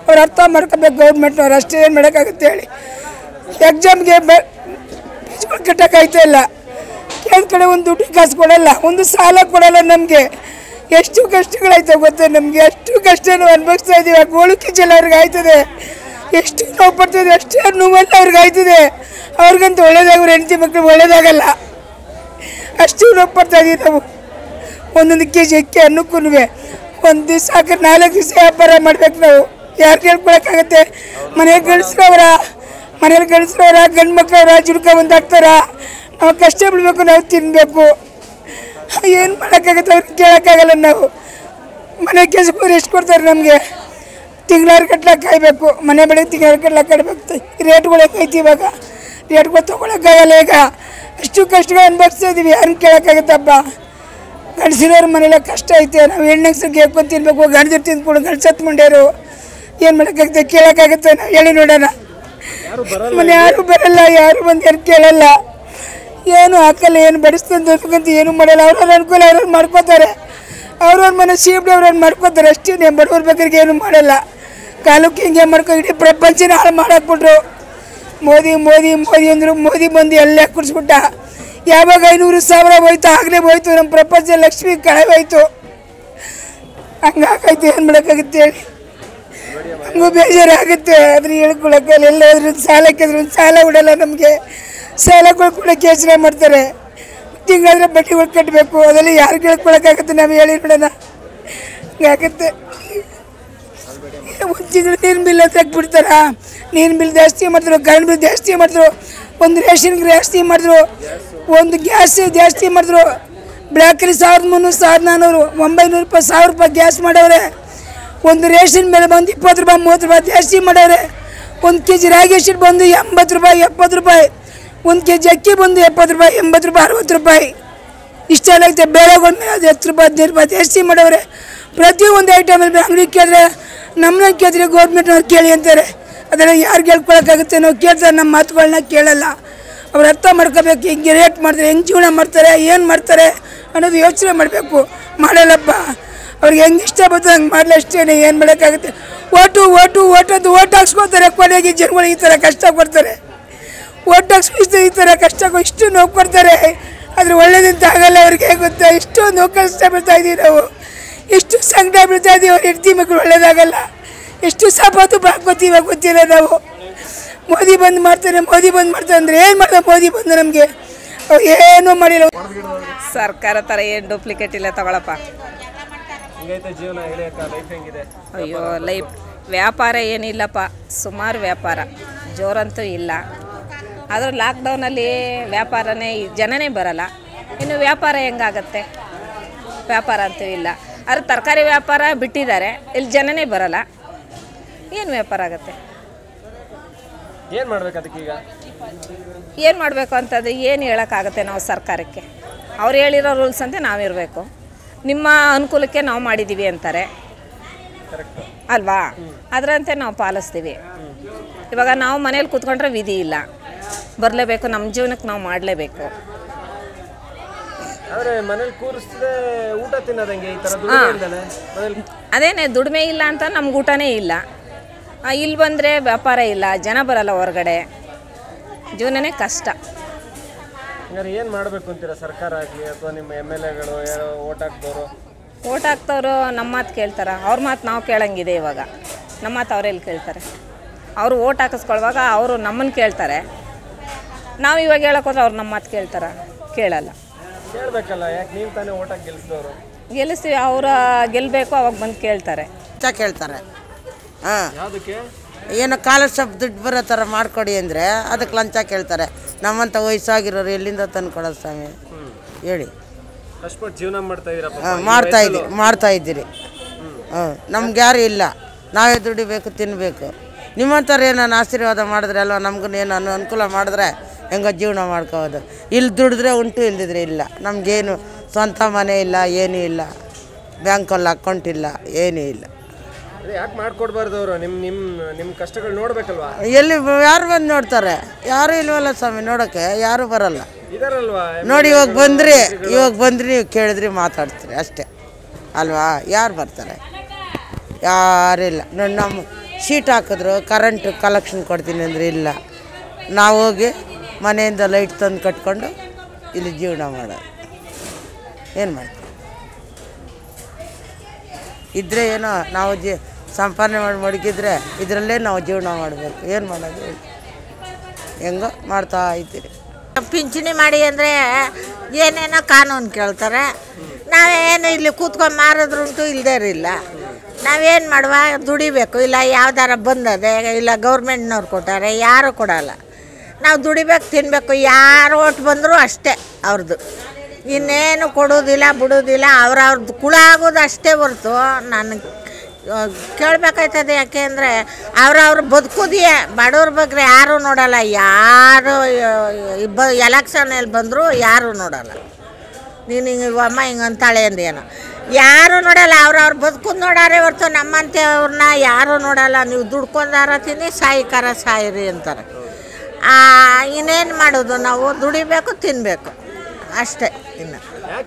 ಅವ್ರು ಅರ್ಥ ಮಾಡ್ಕೋಬೇಕು ಗೌರ್ಮೆಂಟ್ನವ್ರು. ಅಷ್ಟೇ ಏನು ಮಾಡೋಕ್ಕಾಗುತ್ತೆ ಹೇಳಿ. ಎಕ್ಸಾಮ್ಗೆ ಫೀಸ್ಗಳು ಕಟ್ಟೋಕ್ಕಾಯ್ತಾ ಇಲ್ಲ. ಕೇಳಿದ ಕಡೆ ಒಂದು ದುಡ್ಡು ಕಾಸು ಕೊಡೋಲ್ಲ, ಒಂದು ಸಾಲ ಕೊಡೋಲ್ಲ ನಮಗೆ. ಎಷ್ಟು ಕಷ್ಟಗಳಾಯ್ತು ಗೊತ್ತಾ ನಮಗೆ. ಅಷ್ಟು ಕಷ್ಟ ನಾವು ಅನುಭವಿಸ್ತಾ ಇದ್ದೀವಿ. ಆ ಗೋಳು ಕಿಚ್ಚೆಲ್ಲ ಅವ್ರಿಗೆ ಆಯ್ತದೆ. ಎಷ್ಟು ನೋವು ಪಡ್ತಿದ್ವಿ ಅಷ್ಟೇ ನೋವೆಲ್ಲ ಅವ್ರಿಗೆ ಆಯ್ತದೆ. ಅವ್ರಿಗಂತೂ ಒಳ್ಳೇದಾಗೋರು ಹೆಂಡತಿ ಮಕ್ಕಳು ಒಳ್ಳೇದಾಗಲ್ಲ. ಅಷ್ಟು ನೋವು ಪಡ್ತಾ ಇದೀವಿ ನಾವು. ಒಂದೊಂದು ಕೆ ಜಿ ಅಕ್ಕಿ ಅನ್ನಕ್ಕೂ ಒಂದು ದಿವಸ ಹಾಕಿ ನಾಲ್ಕು ದಿವಸ ವ್ಯಾಪಾರ ಮಾಡ್ಬೇಕು ನಾವು. ಯಾರು ಕೇಳ್ಕೊಳಕ್ಕಾಗತ್ತೆ? ಮನೆಗೆ ಗಂಡಸ್ರವ್ರ ಮನೇಲಿ ಗಂಡಸ್ರವ್ರ ಗಂಡು ಮಕ್ಕಳವ್ರ ಜುಡ್ಕ ಒಂದು ಹಾಕ್ತಾರ. ನಾವು ಕಷ್ಟ ಬಿಡಬೇಕು, ನಾವು ತಿನ್ನಬೇಕು. ಏನು ಮಾಡೋಕ್ಕಾಗತ್ತೆ? ಅವ್ರಿಗೆ ಕೇಳೋಕ್ಕಾಗಲ್ಲ ನಾವು. ಮನೆ ಕೆಲಸಕ್ಕೆ ಹೋದ್ರೆ ಎಷ್ಟು ಕೊಡ್ತಾರೆ ನಮಗೆ? ತಿಂಗಳಾರು ಕಟ್ಲಾಕ ಕಾಯಬೇಕು. ಮನೆ ಬೆಳಗ್ಗೆ ತಿಂಗಳಾರು ಕಟ್ಲಾಕ ಕಾಯ್ಬೇಕು. ರೇಟ್ಗಳು ಐತಿ ಇವಾಗ. ರೇಟ್ಗಳು ತೊಗೊಳಕ್ಕಾಗಲ್ಲ ಈಗ. ಅಷ್ಟು ಕಷ್ಟಗಳು ಅನುಭವಿಸ್ತಾ ಇದ್ದೀವಿ. ಯಾರನ್ನ ಕೇಳೋಕ್ಕಾಗತ್ತಪ್ಪ? ಗಂಡಸಿನವ್ರ ಮನೆಯಲ್ಲ ಕಷ್ಟ ಐತೆ. ನಾವು ಹೆಣ್ಣೆಗ್ಸರು ಕೇಳ್ಕೊಂಡು ತಿನ್ಬೇಕು. ಗಂಡದಿರು ತಿಂದ್ಕೊಂಡು ಗಂಡಸತ್ ಮುಂಡ್ಯಾರು ಏನು ಮಾಡೋಕ್ಕಾಗುತ್ತೆ? ಕೇಳೋಕ್ಕಾಗುತ್ತೆ? ನಾವು ಹೇಳಿ ನೋಡೋಣ. ಮನೆ ಯಾರು ಬರಲ್ಲ, ಯಾರು ಬಂದು ಯಾರು ಕೇಳಲ್ಲ. ಏನು ಹಾಕಲ್ಲ, ಏನು ಬಡಿಸ್ತಂತ ಏನು ಮಾಡಲ್ಲ. ಅವ್ರವ್ರ ಅನುಕೂಲ ಅವ್ರವ್ರು ಮಾಡ್ಕೋತಾರೆ. ಅವ್ರವ್ರ ಮನೆ ಶೀಬ್ಡಿ ಅವ್ರವ್ರು ಮಾಡ್ಕೋತಾರೆ ಅಷ್ಟೇ. ಬಡವ್ರ ಬಗ್ಗರಿಗೆ ಏನು ಮಾಡಲ್ಲ. ಕಾಲಕ್ಕೆ ಹಿಂಗೆ ಮಾಡ್ಕೊ ಇಡೀ ಪ್ರಪಂಚನ ಹಾಳು ಮಾಡಾಕ್ಬಿಟ್ರು. ಮೋದಿ ಮೋದಿ ಮೋದಿ ಅಂದರು. ಮೋದಿ ಬಂದು ಎಲ್ಲ ಕುಡಿಸ್ಬಿಟ್ಟ. ಯಾವಾಗ ಐನೂರು ಸಾವಿರ ಹೋಯ್ತು ಆಗಲೇ ಹೋಯ್ತು. ನಮ್ಮ ಪ್ರಪಂಚ ಲಕ್ಷ್ಮಿ ಕಳೆವಾಯ್ತು. ಹಂಗಾಗೈತೆ. ಏನು ಮಾಡೋಕ್ಕಾಗುತ್ತೆ ಹೇಳಿ? ನಮಗೂ ಬೇಜಾರಾಗುತ್ತೆ. ಆದರೆ ಹೇಳ್ಕೊಳಕ್ಕಲ್ಲ. ಎಲ್ಲಾದ್ರೂ ಸಾಲಕ್ಕೆ ಒಂದು ಸಾಲ ಬಿಡಲ್ಲ ನಮಗೆ. ಸಾಲಗಳು ಕೂಡ ಯೋಚನೆ ಮಾಡ್ತಾರೆ. ತಿಂಗಳಾದ್ರೆ ಬಡ್ಡಿಗಳು ಕಟ್ಟಬೇಕು. ಅದೆಲ್ಲ ಯಾರು ಕೇಳ್ಕೊಳಕ್ಕಾಗುತ್ತೆ? ನಾವು ಹೇಳಿ ನೋಡೋಣ. ಹಿಂಗಾಗುತ್ತೆ. ಒಂದು ತಿಂಗಳು ನೀರಿನ ಬಿಲ್ ಹತ್ರ ಬಿಡ್ತಾರ. ನೀರಿನ ಬಿಲ್ ಜಾಸ್ತಿ ಮಾಡಿದ್ರು, ಕರೆಂಟ್ ಬಿಲ್ ಜಾಸ್ತಿ ಮಾಡಿದ್ರು, ಒಂದು ರೇಷನ್ಗೆ ಜಾಸ್ತಿ ಮಾಡಿದ್ರು, ಒಂದು ಗ್ಯಾಸ್ ಜಾಸ್ತಿ ಮಾಡಿದ್ರು. ಬ್ಲ್ಯಾಕಲ್ಲಿ ಸಾವಿರದ ಮುನ್ನೂರು ಸಾವಿರದ ನಾನ್ನೂರು ಒಂಬೈನೂರು ರೂಪಾಯಿ ಸಾವಿರ ರೂಪಾಯಿ ಗ್ಯಾಸ್ ಮಾಡವ್ರೆ. ಒಂದು ರೇಷನ್ ಮೇಲೆ ಬಂದು ಇಪ್ಪತ್ತು ರೂಪಾಯಿ ಮೂವತ್ತು ರೂಪಾಯಿ ಜಾಸ್ತಿ ಮಾಡವ್ರೆ. ಒಂದು ಕೆ ಜಿ ರಾಗಿ ಹಸಿಟ್ಟು ಬಂದು ಎಂಬತ್ತು ರೂಪಾಯಿ ಎಪ್ಪತ್ತು ರೂಪಾಯಿ. ಒಂದು ಕೆ ಜಿ ಅಕ್ಕಿ ಬಂದು ಎಪ್ಪತ್ತು ರೂಪಾಯಿ ಎಂಬತ್ತು ರೂಪಾಯಿ ಅರವತ್ತು ರೂಪಾಯಿ ಇಷ್ಟೆಲ್ಲ ಐತೆ. ಬೇಳೆಗಳ ಮೇಲೆ ಅದು ಹತ್ತು ರೂಪಾಯಿ ಹದಿನೈದು ರೂಪಾಯಿ ಜಾಸ್ತಿ ಮಾಡವ್ರೆ. ಪ್ರತಿಯೊಂದು ಐಟಮಲ್ಲಿ ಅಂಗಡಿ ಕೇಳಿದ್ರೆ ನಮ್ಮನ್ನ ಕೇಳಿದ್ರೆ ಗೌರ್ಮೆಂಟ್ನವ್ರು ಕೇಳಿ ಅಂತಾರೆ. ಅದೆಲ್ಲ ಯಾರು ಕೇಳ್ಕೊಳಕ್ಕಾಗುತ್ತೆ? ನಾವು ಕೇಳ್ತಾರೆ, ನಮ್ಮ ಮಾತುಗಳನ್ನ ಕೇಳಲ್ಲ. ಅವ್ರು ಅರ್ಥ ಮಾಡ್ಕೋಬೇಕು. ಹಿಂಗೆ ರೇಟ್ ಮಾಡ್ತಾರೆ, ಹೆಂಗೆ ಜೀವನ ಮಾಡ್ತಾರೆ, ಏನು ಮಾಡ್ತಾರೆ ಅನ್ನೋದು ಯೋಚನೆ ಮಾಡಬೇಕು. ಮಾಡಲ್ಲಪ್ಪ. ಅವ್ರಿಗೆ ಹೆಂಗೆ ಇಷ್ಟ ಬರ್ತದೆ ಹಂಗೆ ಮಾಡಲಿ ಅಷ್ಟೇ. ಏನು ಮಾಡೋಕ್ಕಾಗುತ್ತೆ? ಓಟು ಓಟು ಓಟು ಅಂತ ಓಟ್ ಹಾಕ್ಸ್ಕೊತಾರೆ. ಕೊನೆಗೆ ಜನಗಳಿಗೆ ಈ ಥರ ಕಷ್ಟ ಕೊಡ್ತಾರೆ. ಓಟ್ ಹಾಕ್ಸ್ಕೊಳ್ತಾರೆ, ಈ ಥರ ಕಷ್ಟ ಇಷ್ಟು ನೋವು ಕೊಡ್ತಾರೆ. ಆದರೆ ಒಳ್ಳೇದಂತ ಆಗಲ್ಲ ಅವ್ರಿಗೆ. ಗೊತ್ತಾ? ಇಷ್ಟು ನೋವು ಕಷ್ಟ ಬೀಳ್ತಾ ಇದ್ದೀವಿ ನಾವು. ಎಷ್ಟು ಸಂಕಟ ಬೀಳ್ತಾ ಇದ್ದೀವಿ. ಅವ್ರ ಹೆಂಡತಿ ಮಕ್ಕಳು ಒಳ್ಳೇದಾಗಲ್ಲ. ಎಷ್ಟು ಸಪಾತು ಹಾಕೋತೀವಿ ಗೊತ್ತಿಲ್ಲ ನಾವು. ಮೋದಿ ಬಂದು ಮಾಡ್ತಾರೆ, ಮೋದಿ ಬಂದು ಮಾಡ್ತಾರೆ ಅಂದರೆ ಏನು ಮಾಡ್ತಾರೆ? ಮೋದಿ ಬಂದು ನಮಗೆ ಏನೂ ಮಾಡಿಲ್ಲ. ಸರ್ಕಾರ ಥರ ಏನು ಡೂಪ್ಲಿಕೇಟ್ ಇಲ್ಲ ತಗೊಳಪ್ಪ. ಅಯ್ಯೋ ಲೈಫ್ ವ್ಯಾಪಾರ ಏನಿಲ್ಲಪ್ಪ. ಸುಮಾರು ವ್ಯಾಪಾರ, ಜೋರಂತೂ ಇಲ್ಲ. ಆದರೂ ಲಾಕ್ಡೌನಲ್ಲಿ ವ್ಯಾಪಾರನೇ ಜನನೇ ಬರಲ್ಲ. ಇನ್ನು ವ್ಯಾಪಾರ ಹೆಂಗಾಗತ್ತೆ? ವ್ಯಾಪಾರ ಅಂತೂ ಇಲ್ಲ. ಆದರೆ ತರಕಾರಿ ವ್ಯಾಪಾರ ಬಿಟ್ಟಿದ್ದಾರೆ. ಇಲ್ಲಿ ಜನನೇ ಬರಲ್ಲ. ಏನು ವ್ಯಾಪಾರ ಆಗುತ್ತೆ? ಏನು ಮಾಡ್ಬೇಕು ಅದಕ್ಕೀಗ? ಏನು ಮಾಡಬೇಕು ಅಂತದ್ದು ಏನು ಹೇಳೋಕ್ಕಾಗುತ್ತೆ ನಾವು ಸರ್ಕಾರಕ್ಕೆ? ಅವ್ರು ಹೇಳಿರೋ ರೂಲ್ಸ್ ಅಂತೆ ನಾವಿರಬೇಕು. ನಿಮ್ಮ ಅನುಕೂಲಕ್ಕೆ ನಾವು ಮಾಡಿದ್ದೀವಿ ಅಂತಾರೆ ಅಲ್ವಾ? ಅದರಂತೆ ನಾವು ಪಾಲಿಸ್ತೀವಿ. ಇವಾಗ ನಾವು ಮನೇಲಿ ಕೂತ್ಕೊಂಡ್ರೆ ವಿಧಿ ಇಲ್ಲ, ಬರಲೇಬೇಕು. ನಮ್ಮ ಜೀವನಕ್ಕೆ ನಾವು ಮಾಡಲೇಬೇಕು. ಆದರೆ ಮನೇಲಿ ಕೂರಿಸಿದ್ರೆ ಊಟ ತಿನ್ನೋದಂಗೆ ಈ ಥರ ಅದೇನೆ ದುಡಿಮೆ ಇಲ್ಲ ಅಂತ ನಮ್ಗೆ ಊಟನೇ ಇಲ್ಲ. ಇಲ್ಲಿ ಬಂದರೆ ವ್ಯಾಪಾರ ಇಲ್ಲ, ಜನ ಬರಲ್ಲ ಹೊರಗಡೆ, ಜೀವನನೇ ಕಷ್ಟ. ಏನು ಮಾಡಬೇಕು ಅಂತೀರಾ ಸರ್ಕಾರ ಆಗಲಿ ಅಥವಾ ನಿಮ್ಮ ಎಮ್ ಎಲ್ ಎಗಳು ಯಾರೋ ಓಟ್ ಹಾಕ್ದವರು? ಓಟ್ ಹಾಕ್ದವರು ನಮ್ಮ ಮಾತು ಕೇಳ್ತಾರೆ. ಅವ್ರ ಮಾತು ನಾವು ಕೇಳಂಗಿದೆ. ಇವಾಗ ನಮ್ಮ ಮಾತು ಅವರೆಲ್ಲಿ ಕೇಳ್ತಾರೆ? ಅವರು ಓಟ್ ಹಾಕಿಸ್ಕೊಳ್ಳುವಾಗ ಅವರು ನಮ್ಮನ್ನು ಕೇಳ್ತಾರೆ. ನಾವು ಇವಾಗ ಹೇಳೋಕ್ಕೋದ್ರೆ ಅವ್ರು ನಮ್ಮ ಮಾತು ಕೇಳ್ತಾರೆ? ಕೇಳಲ್ಲ. ಕೇಳಬೇಕಲ್ಲ. ಯಾಕೆ ನೀವು ತಾನೇ ಓಟ್ ಹಾಕಿ ಗೆಲ್ಲಿಸಿದವರು? ಗೆಲ್ಲಿಸ್ತೀವಿ. ಅವರ ಗೆಲ್ಲಬೇಕು, ಅವಾಗ ಬಂದು ಕೇಳ್ತಾರೆ. ಕೇಳ್ತಾರೆ. ಹಾಂ, ಯಾವುದಕ್ಕೆ? ಏನೋ ಕಾಲರ್ಶಿಪ್ ದುಡ್ಡು ಬರೋ ಥರ ಮಾಡಿಕೊಡಿ ಅಂದರೆ ಅದಕ್ಕೆ ಲಂಚ ಕೇಳ್ತಾರೆ. ನಮ್ಮಂಥ ವಯಸ್ಸಾಗಿರೋರು ಎಲ್ಲಿಂದ ತಂದು ಕೊಡೋದು ಸ್ವಾಮಿ ಹೇಳಿ? ಕಷ್ಟಪಟ್ಟು ಜೀವನ ಮಾಡ್ತಾ ಇದ್ದೀರಪ್ಪ. ಹಾಂ, ಮಾಡ್ತಾ ಇದ್ದೀರಿ ಮಾಡ್ತಾ ಇದ್ದೀರಿ ಹಾಂ, ನಮ್ಗೆ ಯಾರು ಇಲ್ಲ. ನಾವೇ ದುಡಿಬೇಕು, ತಿನ್ನಬೇಕು. ನಿಮ್ಮಂಥವ್ರು ಏನಾನು ಆಶೀರ್ವಾದ ಮಾಡಿದ್ರೆ ಅಲ್ವ ನಮ್ಗೂ ಏನಾನು ಅನುಕೂಲ ಮಾಡಿದ್ರೆ ಹೆಂಗೋ ಜೀವನ ಮಾಡ್ಕೋಬೋದು. ಇಲ್ಲಿ ದುಡಿದ್ರೆ ಉಂಟು, ಇಲ್ದಿದ್ರೆ ಇಲ್ಲ. ನಮಗೇನು ಸ್ವಂತ ಮನೆ ಇಲ್ಲ, ಏನೂ ಇಲ್ಲ. ಬ್ಯಾಂಕಲ್ಲಿ ಅಕೌಂಟ್ ಇಲ್ಲ, ಏನೂ ಇಲ್ಲ. ಯಾಕೆ ಮಾಡ್ಕೊಡ್ಬಾರ್ದು ಅವರು? ನಿಮ್ಮ ನಿಮ್ಮ ನಿಮ್ಮ ಕಷ್ಟಗಳು ನೋಡ್ಬೇಕಲ್ವಾ? ಎಲ್ಲಿ ಯಾರು ಬಂದು ನೋಡ್ತಾರೆ? ಯಾರು ಇಲ್ವಲ್ಲ ಸ್ವಾಮಿ, ನೋಡೋಕ್ಕೆ ಯಾರು ಬರಲ್ಲ. ಇದಾರಲ್ವಾ ನೋಡಿ, ಇವಾಗ ಬಂದ್ರಿ ಇವಾಗ ಬಂದ್ರಿ ನೀವು ಕೇಳಿದ್ರಿ ಮಾತಾಡ್ತೀರಿ ಅಷ್ಟೇ ಅಲ್ವಾ? ಯಾರು ಬರ್ತಾರೆ? ಯಾರಿಲ್ಲ. ನೋಡಿ, ನಮ್ಮ ಶೀಟ್ ಹಾಕಿದ್ರು, ಕರೆಂಟ್ ಕಲೆಕ್ಷನ್ ಕೊಡ್ತೀನಿ ಅಂದರೆ ಇಲ್ಲ. ನಾವು ಹೋಗಿ ಮನೆಯಿಂದ ಲೈಟ್ ತಂದು ಕಟ್ಕೊಂಡು ಇಲ್ಲಿ ಜೀವನ ಮಾಡೋದು. ಏನು ಮಾಡ್ತೀವಿ? ಇದ್ದರೆ ಏನೋ ನಾವು ಜೀ ಸಂಪಾದನೆ ಮಾಡಿ ಮಡಗಿದ್ರೆ ಇದರಲ್ಲೇ ನಾವು ಜೀವನ ಮಾಡಬೇಕು. ಏನು ಮಾಡೋದು? ಹೆಂಗೋ ಮಾಡ್ತಾ ಇದ್ದೀರಿ. ಪಿಂಚಣಿ ಮಾಡಿ ಅಂದರೆ ಏನೇನೋ ಕಾನೂನು ಕೇಳ್ತಾರೆ. ನಾವೇನು ಇಲ್ಲಿ ಕೂತ್ಕೊಂಡು ಮಾರಿದ್ರುಂಟು ಇಲ್ಲದೇ ಇರಲಿಲ್ಲ. ನಾವೇನು ಮಾಡುವ, ದುಡಿಬೇಕು. ಇಲ್ಲ ಯಾವ್ದಾರ ಬಂದದೆ, ಇಲ್ಲ ಗೌರ್ಮೆಂಟ್ನವ್ರು ಕೊಟ್ಟಾರೆ, ಯಾರು ಕೊಡಲ್ಲ. ನಾವು ದುಡಿಬೇಕು, ತಿನ್ನಬೇಕು. ಯಾರು ಒಟ್ಟು ಬಂದರೂ ಅಷ್ಟೇ ಅವ್ರದ್ದು. ಇನ್ನೇನು ಕೊಡೋದಿಲ್ಲ, ಬಿಡೋದಿಲ್ಲ. ಅವ್ರವ್ರದ್ದು ಕುಳ ಆಗೋದು ಅಷ್ಟೇ ಹೊರ್ತು ನಾನು ಕೇಳಬೇಕಾಯ್ತದೆ. ಯಾಕೆ ಅಂದರೆ ಅವ್ರವ್ರು ಬದುಕೋದಿಯೇ. ಬಡವ್ರ ಬಗ್ಗೆ ಯಾರೂ ನೋಡಲ್ಲ. ಯಾರು ಬ ಎಲೆಕ್ಷನಲ್ಲಿ ಬಂದರೂ ಯಾರೂ ನೋಡಲ್ಲ. ನೀನು ಹಿಂಗೆ ಅಮ್ಮ ಹಿಂಗೆ ಅಂತಾಳೆ ಅಂದೇನೋ ಯಾರೂ ನೋಡಲ್ಲ. ಅವ್ರವ್ರು ಬದುಕೋದು ನೋಡಾರೆ ಹೊರ್ತು ನಮ್ಮಂಥವ್ರನ್ನ ಯಾರೂ ನೋಡಲ್ಲ. ನೀವು ದುಡ್ಕೊಂಡಾರ ತಿನ್ನಿ, ಸಾಯಿಕಾರ ಸಾಯಿರಿ ಅಂತಾರೆ. ಇನ್ನೇನು ಮಾಡೋದು? ನಾವು ದುಡಿಬೇಕು, ತಿನ್ನಬೇಕು ಅಷ್ಟೇ. ಇನ್ನು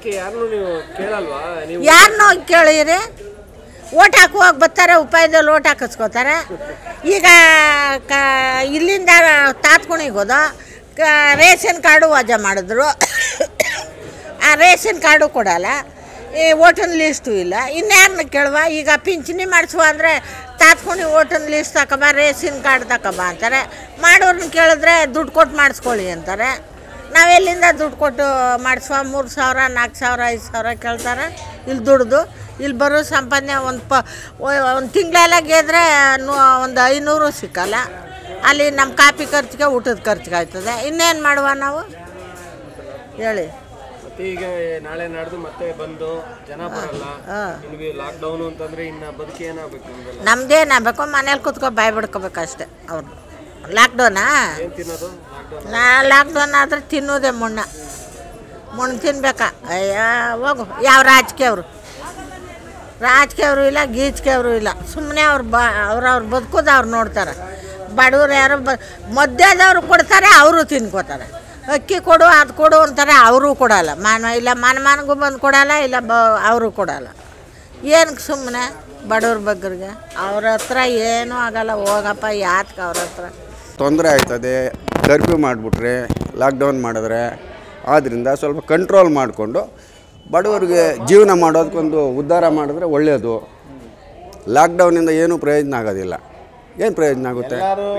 ಯಾರನ್ನೋ ಕೇಳಿರಿ. ಓಟ್ ಹಾಕುವಾಗ ಬರ್ತಾರೆ, ಉಪಾಯದಲ್ಲಿ ಓಟ್ ಹಾಕಿಸ್ಕೋತಾರೆ. ಈಗ ಕ ಇಲ್ಲಿಂದ ತಾತ್ಕುಣಿಗೆ ಹೋದ ಕ ರೇಷನ್ ಕಾರ್ಡು ವಜಾ ಮಾಡಿದ್ರು. ಆ ರೇಷನ್ ಕಾರ್ಡು ಕೊಡಲ್ಲ, ಈ ಓಟನ್ ಲೀಸ್ಟು ಇಲ್ಲ. ಇನ್ಯಾರನ್ನ ಕೇಳುವ? ಈಗ ಪಿಂಚಣಿ ಮಾಡಿಸುವ ಅಂದರೆ ತಾತ್ಕುಣಿ ಓಟನ್ ಲೀಸ್ಟ್ ತಗೊಬ, ರೇಷನ್ ಕಾರ್ಡ್ ತಗೊಬ ಅಂತಾರೆ. ಮಾಡೋರನ್ನ ಕೇಳಿದ್ರೆ ದುಡ್ಡು ಕೊಟ್ಟು ಮಾಡಿಸ್ಕೊಳ್ಳಿ ಅಂತಾರೆ. ನಾವೆಲ್ಲಿಂದ ದುಡ್ಡು ಕೊಟ್ಟು ಮಾಡಿಸುವ? ಮೂರು ಸಾವಿರ ನಾಲ್ಕು ಸಾವಿರ ಐದು ಸಾವಿರ ಕೇಳ್ತಾರೆ. ಇಲ್ಲಿ ದುಡ್ದು ಇಲ್ಲಿ ಬರೋ ಸಂಪಾದನೆ ಒಂದು ಪ ಒಂದು ತಿಂಗಳೆಲ್ಲ ಗೆದ್ರೆ ಒಂದು ಐನೂರು ಸಿಕ್ಕಲ್ಲ. ಅಲ್ಲಿ ನಮ್ಮ ಕಾಪಿ ಖರ್ಚಿಗೆ ಊಟದ ಖರ್ಚಿಗೆ ಆಯ್ತದೆ. ಇನ್ನೇನು ಮಾಡುವ ನಾವು ಹೇಳಿ? ಈಗ ನಾಳೆ ನಾಡ್ದು ಮತ್ತೆ ಬಂದು ಜನ ಬರಲ್ಲ. ಲಾಕ್ಡೌನ್ ಅಂತಂದ್ರೆ ಇನ್ನು ಬದುಕಿ ಏನಾಗಬೇಕು? ನಮ್ದೇನಾಗಬೇಕು? ಮನೇಲಿ ಕೂತ್ಕೊ ಬಾಯ್ ಬಿಡ್ಕೋಬೇಕು ಅಷ್ಟೇ. ಅವ್ರದ್ದು ಲಾಕ್ಡೌನಾ? ನಾ ಲಾಕ್ಡೌನ್ ಆದರೆ ತಿನ್ನೋದೇ ಮುಣ್ಣ ಮುಣ್ಣ ತಿನ್ಬೇಕಾ? ಅಯ್ಯ ಹೋಗು. ಯಾವ ರಾಜಕೀಯವರು ರಾಜಕೀಯವರು ಇಲ್ಲ, ಗೀಚ್ಕೆಯವರು ಇಲ್ಲ. ಸುಮ್ಮನೆ ಅವ್ರು ಬ ಅವ್ರವ್ರು ಬದುಕೋದು ಅವ್ರು ನೋಡ್ತಾರೆ. ಬಡವ್ರು ಯಾರು ಬ ಮಧ್ಯದವ್ರು ಕೊಡ್ತಾರೆ, ಅವರು ತಿನ್ಕೋತಾರೆ. ಅಕ್ಕಿ ಕೊಡು, ಅದು ಕೊಡು ಅಂತಾರೆ, ಅವರು ಕೊಡಲ್ಲ. ಮಾನ ಇಲ್ಲ ಮನ ಮನಗೂ ಬಂದು ಕೊಡಲ್ಲ, ಇಲ್ಲ ಬ ಅವರು ಕೊಡಲ್ಲ. ಏನಕ್ಕೆ ಸುಮ್ಮನೆ ಬಡವ್ರ ಬಗ್ಗರಿಗೆ? ಅವ್ರ ಹತ್ರ ಏನೂ ಆಗಲ್ಲ. ಹೋಗಪ್ಪ ಯಾತಕ್ಕೆ ಅವ್ರ ಹತ್ರ? ತೊಂದರೆ ಆಯ್ತದೆ. ಕರ್ಫ್ಯೂ ಮಾಡಿಬಿಟ್ರೆ, ಲಾಕ್ಡೌನ್ ಮಾಡಿದ್ರೆ, ಆದ್ದರಿಂದ ಸ್ವಲ್ಪ ಕಂಟ್ರೋಲ್ ಮಾಡಿಕೊಂಡು ಬಡವರಿಗೆ ಜೀವನ ಮಾಡೋದಕ್ಕೊಂದು ಉದ್ಧಾರ ಮಾಡಿದ್ರೆ ಒಳ್ಳೆಯದು. ಲಾಕ್ಡೌನಿಂದ ಏನೂ ಪ್ರಯೋಜನ ಆಗೋದಿಲ್ಲ. ಏನು ಪ್ರಯೋಜನ ಆಗುತ್ತೆ?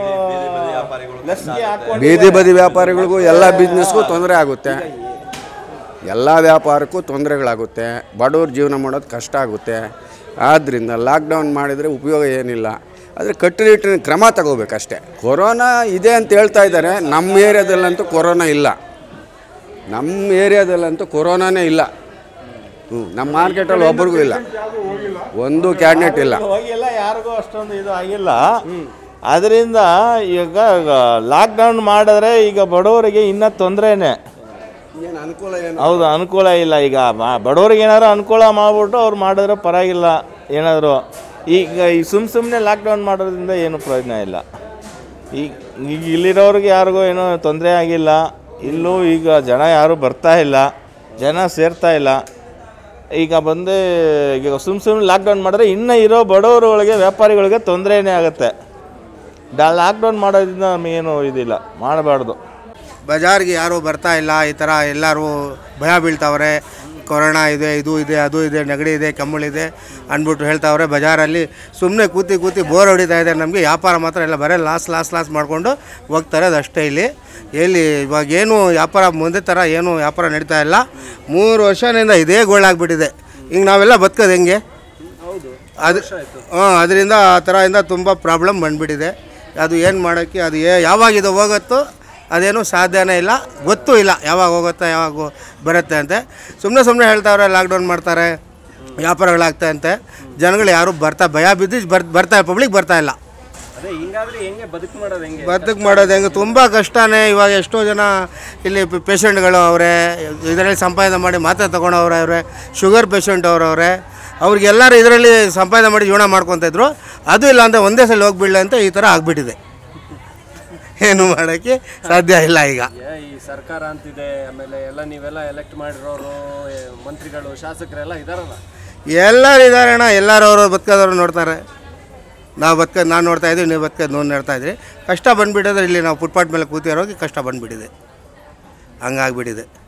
ಬೀದಿ ಬದಿ ವ್ಯಾಪಾರಿಗಳಿಗೂ ಎಲ್ಲ ಬಿಸ್ನೆಸ್ಗೂ ತೊಂದರೆ ಆಗುತ್ತೆ. ಎಲ್ಲ ವ್ಯಾಪಾರಕ್ಕೂ ತೊಂದರೆಗಳಾಗುತ್ತೆ. ಬಡವ್ರ ಜೀವನ ಮಾಡೋದು ಕಷ್ಟ ಆಗುತ್ತೆ. ಆದ್ದರಿಂದ ಲಾಕ್ಡೌನ್ ಮಾಡಿದರೆ ಉಪಯೋಗ ಏನಿಲ್ಲ. ಆದರೆ ಕಟ್ಟುನಿಟ್ಟಿನ ಕ್ರಮ ತಗೋಬೇಕಷ್ಟೆ. ಕೊರೋನಾ ಇದೆ ಅಂತ ಹೇಳ್ತಾ ಇದ್ದಾರೆ. ನಮ್ಮ ಏರಿಯಾದಲ್ಲಂತೂ ಕೊರೋನಾ ಇಲ್ಲ. ನಮ್ಮ ಏರಿಯಾದಲ್ಲಂತೂ ಕೊರೋನಾನೇ ಇಲ್ಲ. ಹ್ಞೂ ನಮ್ಮ ಮಾರ್ಕೆಟಲ್ಲಿ ಒಬ್ರಿಗೂ ಇಲ್ಲ, ಒಂದು ಕ್ಯಾಂಡಿಡೇಟ್ ಇಲ್ಲ. ಹೋಗಿಲ್ಲ, ಯಾರಿಗೂ ಅಷ್ಟೊಂದು ಇದು ಆಗಿಲ್ಲ. ಅದರಿಂದ ಈಗ ಲಾಕ್ಡೌನ್ ಮಾಡಿದ್ರೆ ಈಗ ಬಡವರಿಗೆ ಇನ್ನೂ ತೊಂದರೆನೇ. ಏನು ಅನುಕೂಲ ಏನು? ಹೌದು, ಅನುಕೂಲ ಇಲ್ಲ. ಈಗ ಬಡವ್ರಿಗೆ ಏನಾದ್ರು ಅನುಕೂಲ ಮಾಡಿಬಿಟ್ಟು ಅವ್ರು ಮಾಡಿದ್ರೆ ಪರವಾಗಿಲ್ಲ ಏನಾದರೂ. ಈಗ ಈ ಸುಮ್ಮ ಸುಮ್ಮನೆ ಲಾಕ್ಡೌನ್ ಮಾಡೋದ್ರಿಂದ ಏನು ಪ್ರಯೋಜನ ಇಲ್ಲ. ಈಗ ಈಗ ಇಲ್ಲಿರೋರಿಗೆ ಯಾರಿಗೂ ಏನೂ ತೊಂದರೆ ಆಗಿಲ್ಲ. ಇಲ್ಲೂ ಈಗ ಜನ ಯಾರೂ ಬರ್ತಾ ಇಲ್ಲ, ಜನ ಸೇರ್ತಾ ಇಲ್ಲ. ಈಗ ಬಂದು ಈಗ ಸುಮ್ಮ ಸುಮ್ಮನೆ ಲಾಕ್ಡೌನ್ ಮಾಡಿದ್ರೆ ಇನ್ನೂ ಇರೋ ಬಡವರುಗಳಿಗೆ, ವ್ಯಾಪಾರಿಗಳಿಗೆ ತೊಂದರೆನೇ ಆಗುತ್ತೆ. ಡಾ ಲಾಕ್ಡೌನ್ ಮಾಡೋದ್ರಿಂದ ನಮಗೇನು ಇದಿಲ್ಲ, ಮಾಡಬಾರ್ದು. ಬಜಾರ್ಗೆ ಯಾರೂ ಬರ್ತಾ ಇಲ್ಲ. ಈ ಥರ ಎಲ್ಲರೂ ಭಯ ಬೀಳ್ತಾವ್ರೆ. ಕೊರೋನಾ ಇದೆ, ಇದು ಇದೆ, ಅದು ಇದೆ, ನೆಗಡಿ ಇದೆ, ಕೆಮ್ಮುಳಿದೆ ಅಂದ್ಬಿಟ್ಟು ಹೇಳ್ತಾವ್ರೆ. ಬಜಾರಲ್ಲಿ ಸುಮ್ಮನೆ ಕೂತಿ ಕೂತಿ ಬೋರ್ ಹೊಡಿತಾ ಇದೆ. ನಮಗೆ ವ್ಯಾಪಾರ ಮಾತ್ರ ಎಲ್ಲ ಬರೀ ಲಾಸ್ ಲಾಸ್ ಲಾಸ್ ಮಾಡಿಕೊಂಡು ಹೋಗ್ತಾರೆ. ಅದು ಅಷ್ಟೇ. ಇಲ್ಲಿ ಎಲ್ಲಿ ಇವಾಗ ಏನು ವ್ಯಾಪಾರ ಮುಂದೆ ಥರ ಏನು ವ್ಯಾಪಾರ ನಡೀತಾ ಇಲ್ಲ. ಮೂರು ವರ್ಷದಿಂದ ಇದೇ ಗೋಳಾಗ್ಬಿಟ್ಟಿದೆ. ಹಿಂಗೆ ನಾವೆಲ್ಲ ಬದುಕೋದು ಹೆಂಗೆ? ಅದು ಹಾಂ, ಅದರಿಂದ ಆ ಥರದಿಂದ ತುಂಬ ಪ್ರಾಬ್ಲಮ್ ಬಂದುಬಿಟ್ಟಿದೆ. ಅದು ಏನು ಮಾಡೋಕ್ಕೆ, ಅದು ಏ ಯಾವಾಗಿದು ಹೋಗುತ್ತೋ ಅದೇನು ಸಾಧ್ಯನೇ ಇಲ್ಲ, ಗೊತ್ತೂ ಇಲ್ಲ ಯಾವಾಗ ಹೋಗುತ್ತೆ ಯಾವಾಗ ಬರುತ್ತೆ ಅಂತೆ. ಸುಮ್ಮನೆ ಸುಮ್ಮನೆ ಹೇಳ್ತಾವ್ರೆ ಲಾಕ್ಡೌನ್ ಮಾಡ್ತಾರೆ, ವ್ಯಾಪಾರಗಳಾಗ್ತಾ ಅಂತೆ. ಜನಗಳು ಯಾರು ಬರ್ತಾ ಭಯ ಬಿದ್ದು ಬರ್ ಬರ್ತಾ ಪಬ್ಲಿಕ್ ಬರ್ತಾ ಇಲ್ಲ. ಬದುಕು ಮಾಡೋದು ಹೆಂಗೆ? ತುಂಬ ಕಷ್ಟನೇ. ಇವಾಗ ಎಷ್ಟೋ ಜನ ಇಲ್ಲಿ ಪೇಷಂಟ್ಗಳು ಅವರೇ, ಇದರಲ್ಲಿ ಸಂಪಾದನೆ ಮಾಡಿ ಮಾತ್ರೆ ತೊಗೊಂಡವ್ರೆ, ಅವರೇ ಶುಗರ್ ಪೇಷಂಟ್ ಅವರವ್ರೆ. ಅವ್ರಿಗೆಲ್ಲರೂ ಇದರಲ್ಲಿ ಸಂಪಾದನೆ ಮಾಡಿ ಜೀವನ ಮಾಡ್ಕೊತಾಯಿದ್ರು. ಅದು ಇಲ್ಲ ಅಂದರೆ ಒಂದೇ ಸಲ ಹೋಗ್ಬಿಡ್ಲಿ ಅಂತ ಈ ಥರ ಆಗಿಬಿಟ್ಟಿದೆ. ಏನು ಮಾಡೋಕ್ಕೆ ಸಾಧ್ಯ ಇಲ್ಲ. ಈಗ ಈ ಸರ್ಕಾರ ಅಂತಿದೆ, ಆಮೇಲೆ ಎಲ್ಲ ನೀವೆಲ್ಲ ಎಲೆಕ್ಟ್ ಮಾಡಿರೋರು, ಮಂತ್ರಿಗಳು, ಶಾಸಕರೆಲ್ಲ ಇದಾರಲ್ಲ, ಎಲ್ಲರೂ ಇದ್ದಾರೆ ಅಣ್ಣ. ಎಲ್ಲರೂ ಅವರು ಬದುಕೋದವ್ರು ನೋಡ್ತಾರೆ. ನಾವು ಬದುಕೋದು ನಾನು ನೋಡ್ತಾ ಇದ್ದೀವಿ, ನೀವು ಬದುಕೋದು ನೋಡಿ ನೋಡ್ತಾ ಇದ್ರಿ. ಕಷ್ಟ ಬಂದುಬಿಟ್ಟಿದ್ರೆ ಇಲ್ಲಿ ನಾವು ಫುಟ್ಪಾತ್ ಮೇಲೆ ಕೂತಿರೋಗಿ ಕಷ್ಟ ಬಂದುಬಿಟ್ಟಿದೆ, ಹಂಗಾಗಿಬಿಟ್ಟಿದೆ.